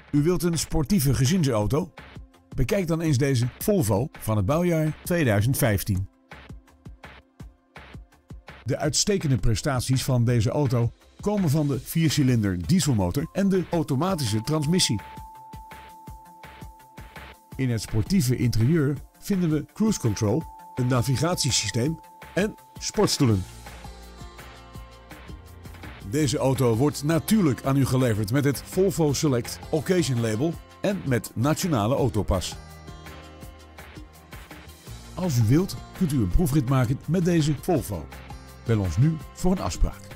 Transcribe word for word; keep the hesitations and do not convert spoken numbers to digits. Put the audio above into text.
U wilt een sportieve gezinsauto? Bekijk dan eens deze Volvo van het bouwjaar tweeduizend vijftien. De uitstekende prestaties van deze auto komen van de viercilinder dieselmotor en de automatische transmissie. In het sportieve interieur vinden we cruise control, een navigatiesysteem en sportstoelen. Deze auto wordt natuurlijk aan u geleverd met het Volvo Select Occasion label en met nationale autopas. Als u wilt, kunt u een proefrit maken met deze Volvo. Bel ons nu voor een afspraak.